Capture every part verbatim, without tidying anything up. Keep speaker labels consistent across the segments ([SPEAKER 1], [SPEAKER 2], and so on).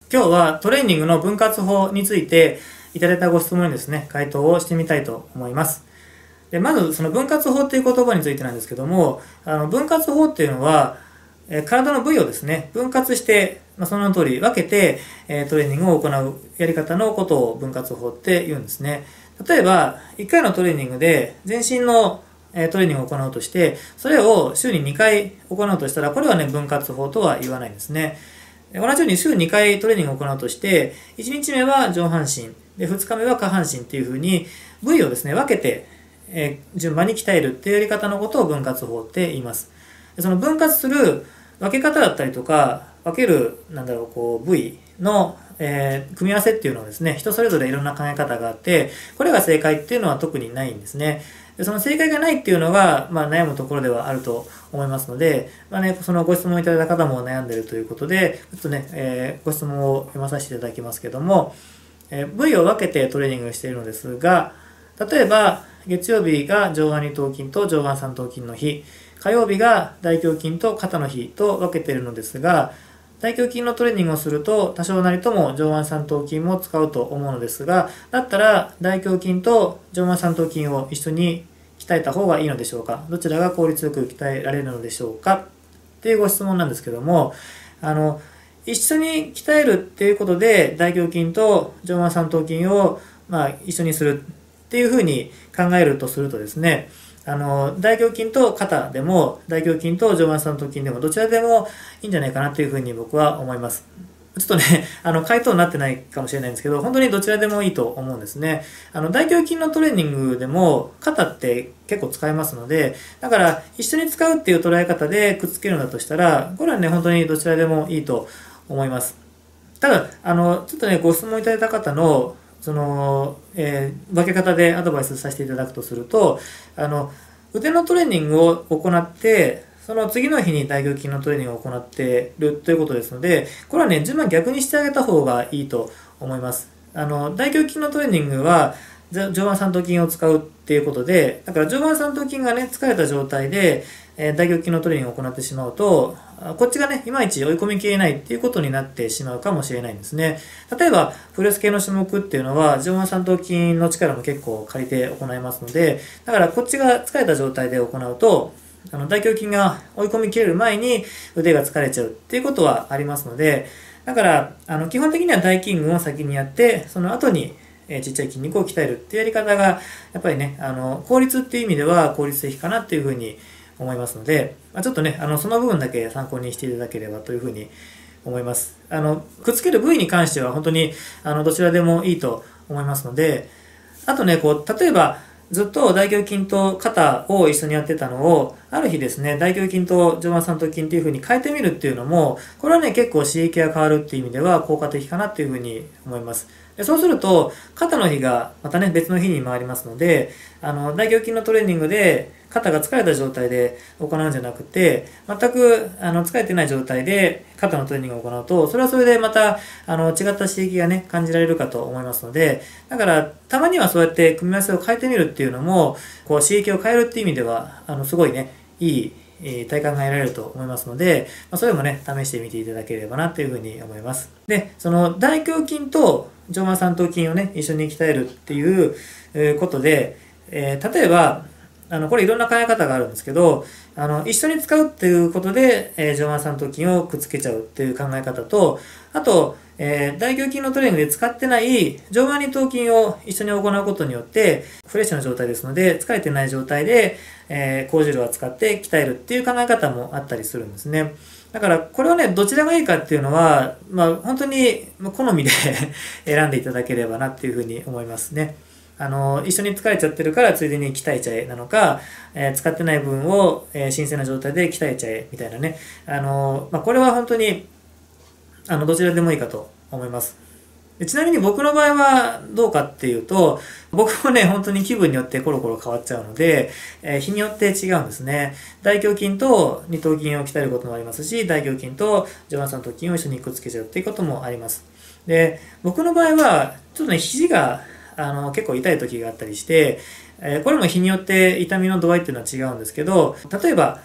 [SPEAKER 1] 今日はトレーニングの分割法についていただいたご質問にですね、回答をしてみたいと思います。でまず、その分割法っていう言葉についてなんですけども、あの分割法っていうのは、え体の部位をですね、分割して、まあ、その通り分けて、えトレーニングを行うやり方のことを分割法って言うんですね。例えば、いっかいのトレーニングで全身のトレーニングを行うとして、それを週ににかい行うとしたら、これはね、分割法とは言わないんですね。同じように週にかいトレーニングを行うとして、いちにちめは上半身、でふつかめは下半身っていう風に部位をですね、分けて、えー、順番に鍛えるっていうやり方のことを分割法って言います。その分割する分け方だったりとか、分ける、なんだろう、こう、部位の、えー、組み合わせっていうのはですね、人それぞれいろんな考え方があって、これが正解っていうのは特にないんですね。でその正解がないっていうのが、まあ、悩むところではあると思いますので、まあね、そのご質問いただいた方も悩んでいるということで、ちょっとね、えー、ご質問を読まさせていただきますけども、えー、部位を分けてトレーニングしているのですが、例えば、月曜日が上腕二頭筋と上腕三頭筋の日、火曜日が大胸筋と肩の日と分けているのですが、大胸筋のトレーニングをすると多少なりとも上腕三頭筋も使うと思うのですが、だったら大胸筋と上腕三頭筋を一緒に鍛えた方がいいのでしょうか、どちらが効率よく鍛えられるのでしょうかっていうご質問なんですけども、あの一緒に鍛えるっていうことで大胸筋と上腕三頭筋を、まあ、一緒にするっていうふうに考えるとするとですね、あの大胸筋と肩でも大胸筋と上腕三頭筋でもどちらでもいいんじゃないかなというふうに僕は思います。ちょっとね、あの回答になってないかもしれないんですけど、本当にどちらでもいいと思うんですね。あの大胸筋のトレーニングでも肩って結構使えますので、だから一緒に使うっていう捉え方でくっつけるんだとしたら、これはね、本当にどちらでもいいと思います。ただ、あのちょっとね、ご質問いただいた方のその、えー、分け方でアドバイスさせていただくとすると、あの腕のトレーニングを行って、その次の日に大胸筋のトレーニングを行っているということですので、これはね、順番逆にしてあげた方がいいと思います。あの大胸筋のトレーニングは上腕三頭筋を使うっていうことで、だから上腕三頭筋がね、疲れた状態で、えー、大胸筋のトレーニングを行ってしまうと、こっちがね、いまいち追い込みきれないっていうことになってしまうかもしれないんですね。例えば、プレス系の種目っていうのは、上腕三頭筋の力も結構借りて行いますので、だからこっちが疲れた状態で行うと、あの大胸筋が追い込みきれる前に腕が疲れちゃうっていうことはありますので、だからあの基本的には大筋群を先にやって、その後にえちっちゃい筋肉を鍛えるっていうやり方がやっぱりね、あの効率っていう意味では効率的かなっていうふうに思いますので、まあ、ちょっとね、あのその部分だけ参考にしていただければというふうに思います。あのくっつける部位に関しては本当にあのどちらでもいいと思いますので、あとね、こう例えばずっと大胸筋と肩を一緒にやってたのを、ある日ですね、大胸筋と上腕三頭筋っていう風に変えてみるっていうのも、これはね、結構刺激が変わるっていう意味では効果的かなっていう風に思います。でそうすると、肩の日がまたね、別の日に回りますので、あの、大胸筋のトレーニングで肩が疲れた状態で行うんじゃなくて、全くあの疲れてない状態で肩のトレーニングを行うと、それはそれでまたあの違った刺激がね、感じられるかと思いますので、だからたまにはそうやって組み合わせを変えてみるっていうのも、こう刺激を変えるっていう意味では、あのすごいね、いい体感が得られると思いますので、まあ、それもね、試してみていただければなというふうに思います。で、その大胸筋と上腕三頭筋をね、一緒に鍛えるっていうことで、えー、例えば、あのこれいろんな考え方があるんですけど、あの一緒に使うっていうことで、えー、上腕三頭筋をくっつけちゃうっていう考え方と、あと、えー、大胸筋のトレーニングで使ってない上腕二頭筋を一緒に行うことによってフレッシュな状態ですので、疲れてない状態で、えー、高重量を使って鍛えるっていう考え方もあったりするんですね。だからこれはね、どちらがいいかっていうのは、まあ、本当に好みで選んでいただければなっていうふうに思いますね。あの一緒に疲れちゃってるからついでに鍛えちゃえなのか、えー、使ってない分を、えー、新鮮な状態で鍛えちゃえみたいなね、あの、まあ、これは本当にあのどちらでもいいかと思います。でちなみに僕の場合はどうかっていうと、僕もね、本当に気分によってコロコロ変わっちゃうので、えー、日によって違うんですね。大胸筋と二頭筋を鍛えることもありますし、大胸筋と上腕三頭筋を一緒にくっつけちゃうっていうこともあります。で、僕の場合は、ちょっとね、肘があの結構痛い時があったりして、えー、これも日によって痛みの度合いっていうのは違うんですけど、例えば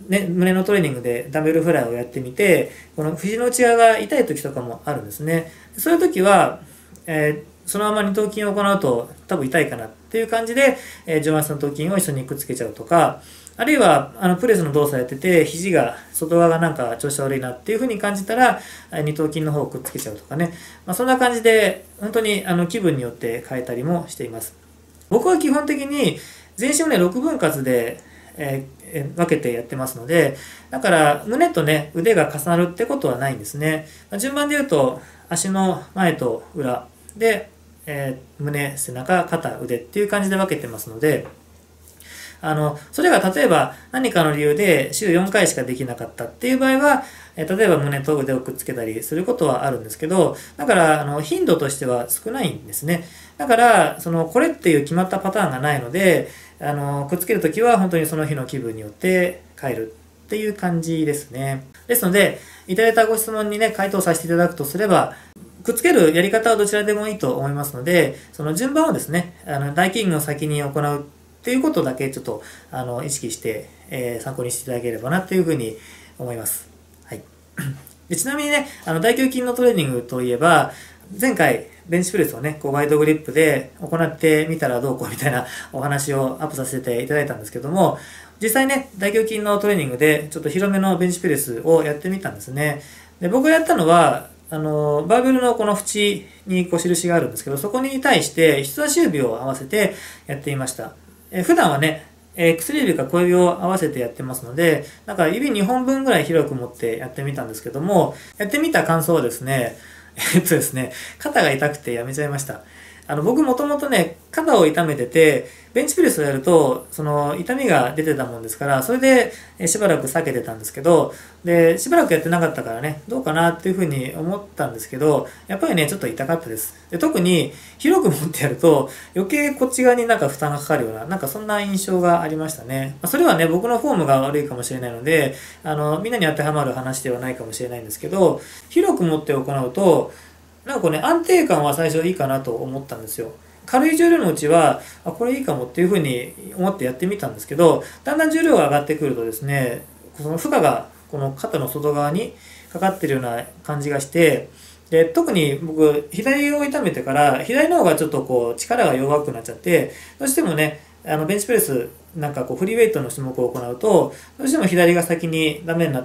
[SPEAKER 1] ね、胸のトレーニングでダンベルフライをやってみて、この肘の内側が痛い時とかもあるんですね。そういう時は、えー、そのまま二頭筋を行うと多分痛いかなっていう感じで、えー、上半身の頭筋を一緒にくっつけちゃうとか、あるいはあのプレスの動作やってて肘が外側がなんか調子悪いなっていう風に感じたら二頭筋の方をくっつけちゃうとかね、まあ、そんな感じで本当にあの気分によって変えたりもしています。僕は基本的に全身をねろくぶん割で、えー、分けてやってますので、だから胸とね腕が重なるってことはないんですね。まあ、順番で言うと足の前と裏で、えー、胸、背中、肩、腕っていう感じで分けてますので、あの、それが例えば何かの理由で週よんかいしかできなかったっていう場合は、え例えば胸と腕をくっつけたりすることはあるんですけど、だからあの頻度としては少ないんですね。だからそのこれっていう決まったパターンがないので、あのくっつけるときは本当にその日の気分によって変えるっていう感じですね。ですので、いただいたご質問にね回答させていただくとすれば、くっつけるやり方はどちらでもいいと思いますので、その順番をですね、あの大筋群を先に行うっていうことだけちょっとあの意識して、えー、参考にしていただければなというふうに思います。はい、でちなみにね、あの大胸筋のトレーニングといえば、前回ベンチプレスをね、こうワイドグリップで行ってみたらどうこうみたいなお話をアップさせていただいたんですけども、実際ね、大胸筋のトレーニングでちょっと広めのベンチプレスをやってみたんですね。で僕がやったのは、あのバーベルのこの縁にこう印があるんですけど、そこに対して人差し指を合わせてやっていました。え普段はね、え薬指か小指を合わせてやってますので、なんか指にほんぶんぐらい広く持ってやってみたんですけども、やってみた感想はですね、えっとですね、肩が痛くてやめちゃいました。あの僕もともとね、肩を痛めてて、ベンチプレスをやると、その痛みが出てたもんですから、それでしばらく避けてたんですけど、で、しばらくやってなかったからね、どうかなっていうふうに思ったんですけど、やっぱりね、ちょっと痛かったです。で特に広く持ってやると、余計こっち側になんか負担がかかるような、なんかそんな印象がありましたね。それはね、僕のフォームが悪いかもしれないので、あの、みんなに当てはまる話ではないかもしれないんですけど、広く持って行うと、なんかこうね、安定感は最初いいかなと思ったんですよ。軽い重量のうちは、あ、これいいかもっていうふうに思ってやってみたんですけど、だんだん重量が上がってくるとですね、その負荷がこの肩の外側にかかってるような感じがして、で特に僕、左を痛めてから、左の方がちょっとこう力が弱くなっちゃって、どうしてもね、あのベンチプレスなんかこうフリーウェイトの種目を行うと、どうしても左が先にダメになって、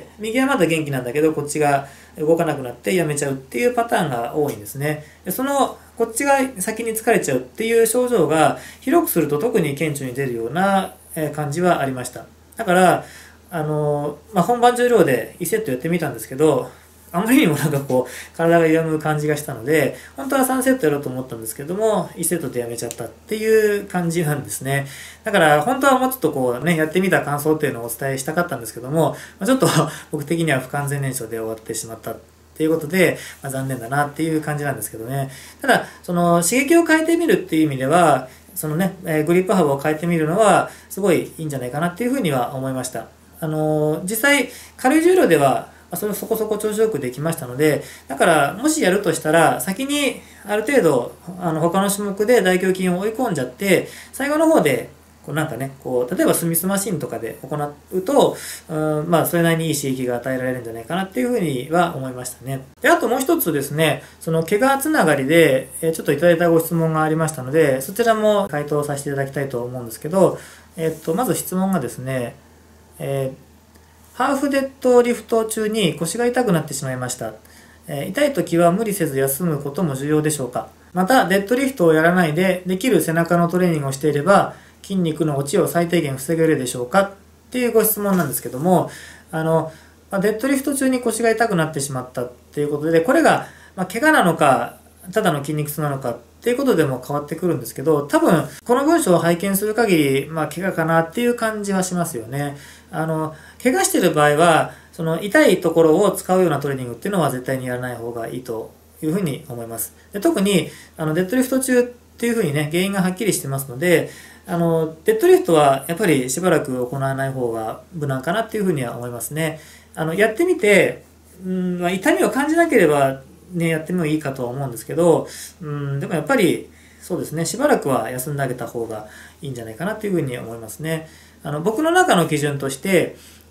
[SPEAKER 1] 右はまだ元気なんだけど、こっちが動かなくなってやめちゃうっていうパターンが多いんですね。でそのこっちが先に疲れちゃうっていう症状が広くすると特に顕著に出るような感じはありました。だから、あのまあ、本番重量でいちセットやってみたんですけど、あまりにもなんかこう体が歪む感じがしたので、本当はさんセットやろうと思ったんですけども、いちセットでやめちゃったっていう感じなんですね。だから本当はもうちょっとこうね、やってみた感想っていうのをお伝えしたかったんですけども、ちょっと僕的には不完全燃焼で終わってしまったっていうことで、まあ、残念だなっていう感じなんですけどね。ただ、その刺激を変えてみるっていう意味では、そのね、グリップ幅を変えてみるのはすごいいいんじゃないかなっていうふうには思いました。あの実際軽い重量ではそれそこそこ調子よくできましたので、だからもしやるとしたら先にある程度あの他の種目で大胸筋を追い込んじゃって、最後の方でこうなんかね、こう例えばスミスマシンとかで行うと、うん、まあそれなりにいい刺激が与えられるんじゃないかなっていうふうには思いましたね。で、あともう一つですね、その怪我つながりでえちょっといただいたご質問がありましたので、そちらも回答させていただきたいと思うんですけど、えっとまず質問がですね、えーハーフデッドリフト中に腰が痛くなってしまいました。えー、痛い時は無理せず休むことも重要でしょうか。また、デッドリフトをやらないでできる背中のトレーニングをしていれば筋肉の落ちを最低限防げるでしょうかっていうご質問なんですけども、あの、デッドリフト中に腰が痛くなってしまったっていうことで、これが、まあ、怪我なのか、ただの筋肉痛なのかっていうことでも変わってくるんですけど、多分この文章を拝見する限り、まあ、怪我かなっていう感じはしますよね。あの怪我している場合はその痛いところを使うようなトレーニングっていうのは絶対にやらない方がいいというふうに思います。で特にあのデッドリフト中っていうふうにね、原因がはっきりしてますので、あのデッドリフトはやっぱりしばらく行わない方が無難かなっていうふうには思いますね。あのやってみて、うんまあ、痛みを感じなければね、やってもいいかとは思うんですけど、うん、でもやっぱりそうですね、しばらくは休んであげた方がいいんじゃないかなというふうに思いますね。あの僕の中の基準として、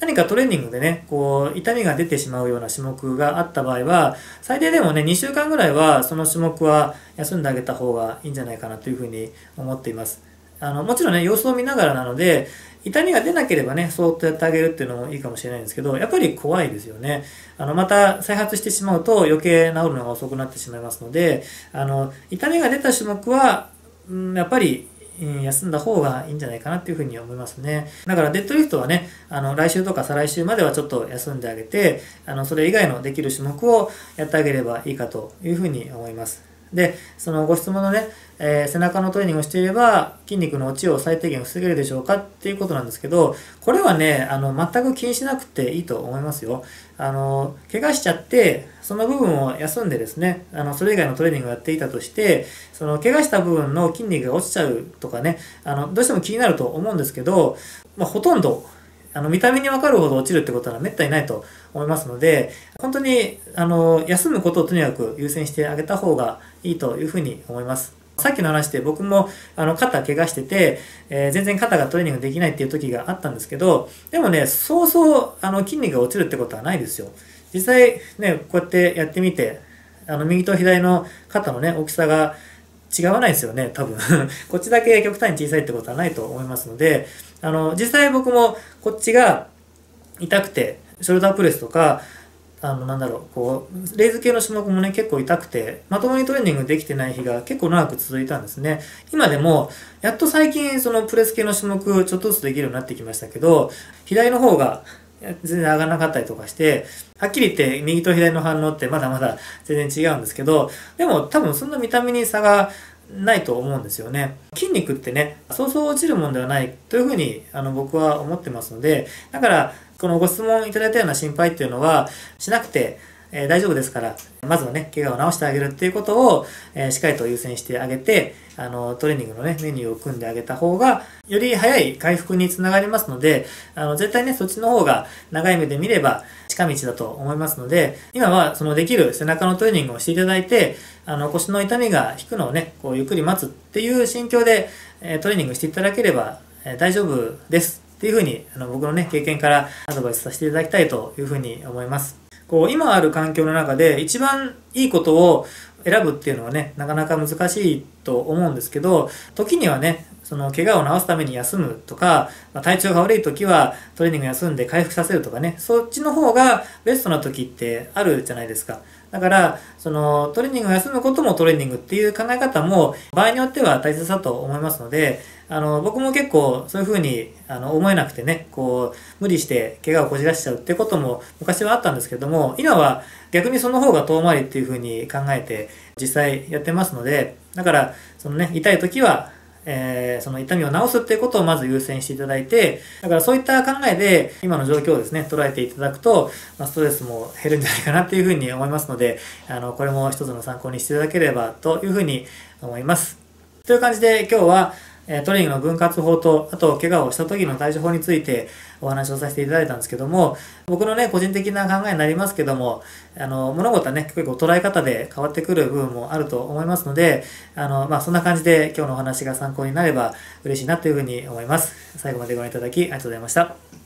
[SPEAKER 1] 何かトレーニングでね、こう、痛みが出てしまうような種目があった場合は、最低でもね、にしゅうかんぐらいはその種目は休んであげた方がいいんじゃないかなというふうに思っています。あの、もちろんね、様子を見ながらなので、痛みが出なければね、そーっとやってあげるっていうのもいいかもしれないんですけど、やっぱり怖いですよね。あの、また再発してしまうと余計治るのが遅くなってしまいますので、あの、痛みが出た種目は、うん、やっぱり、休んだ方がいいんじゃないかなっていうふうに思いますね。だからデッドリフトはね、あの、来週とか再来週まではちょっと休んであげて、あの、それ以外のできる種目をやってあげればいいかというふうに思います。で、そのご質問のね、えー、背中のトレーニングをしていれば筋肉の落ちを最低限防げるでしょうかっていうことなんですけど、これはね、あの、全く気にしなくていいと思いますよ。あの、怪我しちゃって、その部分を休んでですね、あの、それ以外のトレーニングをやっていたとして、その、怪我した部分の筋肉が落ちちゃうとかね、あの、どうしても気になると思うんですけど、まあ、ほとんど、あの、見た目にわかるほど落ちるってことはめったにないと思いますので、本当に、あの、休むことをとにかく優先してあげた方がいいというふうに思います。さっきの話で僕もあの肩怪我してて、えー、全然肩がトレーニングできないっていう時があったんですけど、でもね、そうそうあの筋肉が落ちるってことはないですよ。実際ね、こうやってやってみて、あの右と左の肩のね、大きさが違わないですよね、多分。こっちだけ極端に小さいってことはないと思いますので、あの、実際僕もこっちが痛くて、ショルダープレスとか、あの、なんだろう、こう、レイズ系の種目もね、結構痛くて、まともにトレーニングできてない日が結構長く続いたんですね。今でも、やっと最近、そのプレス系の種目、ちょっとずつできるようになってきましたけど、左の方が全然上がらなかったりとかして、はっきり言って右と左の反応ってまだまだ全然違うんですけど、でも多分そんな見た目に差がないと思うんですよね。筋肉ってね、そうそう落ちるもんではないというふうにあの僕は思ってますので、だからこのご質問いただいたような心配っていうのはしなくて、えー、大丈夫ですから、まずはね、怪我を治してあげるっていうことを、えー、しっかりと優先してあげて、あの、トレーニングのね、メニューを組んであげた方が、より早い回復につながりますので、あの、絶対ね、そっちの方が長い目で見れば近道だと思いますので、今はそのできる背中のトレーニングをしていただいて、あの、腰の痛みが引くのをね、こう、ゆっくり待つっていう心境で、えー、トレーニングしていただければ、えー、大丈夫です。っていうふうに、あの、僕のね、経験からアドバイスさせていただきたいというふうに思います。こう今ある環境の中で一番いいことを選ぶっていうのはね、なかなか難しいと思うんですけど、時にはね、その怪我を治すために休むとか、まあ、体調が悪い時はトレーニング休んで回復させるとかね、そっちの方がベストな時ってあるじゃないですか。だから、そのトレーニングを休むこともトレーニングっていう考え方も場合によっては大切だと思いますので、あの、僕も結構そういう風にあの思えなくてね、こう、無理して怪我をこじらしちゃうってことも昔はあったんですけども、今は逆にその方が遠回りっていう風に考えて実際やってますので、だから、そのね、痛い時は、えー、その痛みを治すっていうことをまず優先していただいて、だからそういった考えで今の状況をですね、捉えていただくと、まあ、ストレスも減るんじゃないかなっていうふうに思いますので、あの、これも一つの参考にしていただければというふうに思います。という感じで今日は、トレーニングの分割法と、あと怪我をした時の対処法についてお話をさせていただいたんですけども、僕のね、個人的な考えになりますけども、あの、物事はね、結構捉え方で変わってくる部分もあると思いますので、あの、まあ、そんな感じで今日のお話が参考になれば嬉しいなというふうに思います。最後までご覧いただきありがとうございました。